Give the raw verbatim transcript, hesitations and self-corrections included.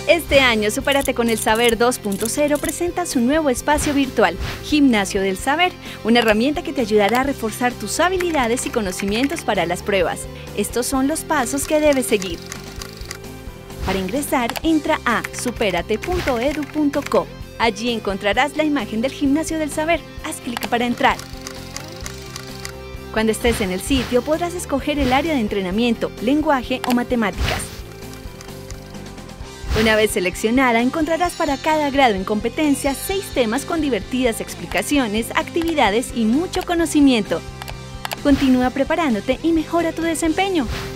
Este año, Supérate con el Saber dos punto cero presenta su nuevo espacio virtual, Gimnasio del Saber, una herramienta que te ayudará a reforzar tus habilidades y conocimientos para las pruebas. Estos son los pasos que debes seguir. Para ingresar, entra a superate punto edu punto co. Allí encontrarás la imagen del Gimnasio del Saber. Haz clic para entrar. Cuando estés en el sitio, podrás escoger el área de entrenamiento, lenguaje o matemáticas. Una vez seleccionada, encontrarás para cada grado en competencia seis temas con divertidas explicaciones, actividades y mucho conocimiento. Continúa preparándote y mejora tu desempeño.